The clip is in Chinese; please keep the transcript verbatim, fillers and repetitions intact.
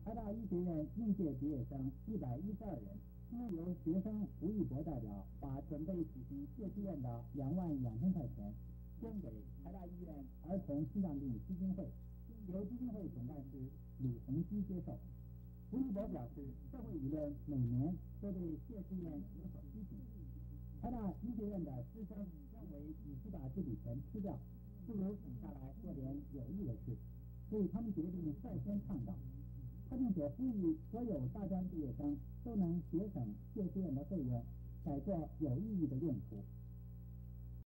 台大医学院应届毕业生一百一十二人，因为由学生吴玉博代表把准备举行谢师宴的两万两千块钱捐给台大医院儿童心脏病基金会，由基金会总干事李洪基接受。吴玉博表示，社会舆论每年都对谢师宴有所批评，台大医学院的师生认为，与其把这笔钱吃掉，不如省下来做点有益的事，所以他们决定率先倡导。他并且呼吁所有大专毕业生都能节省谢师宴的费用，改做有意义的用途。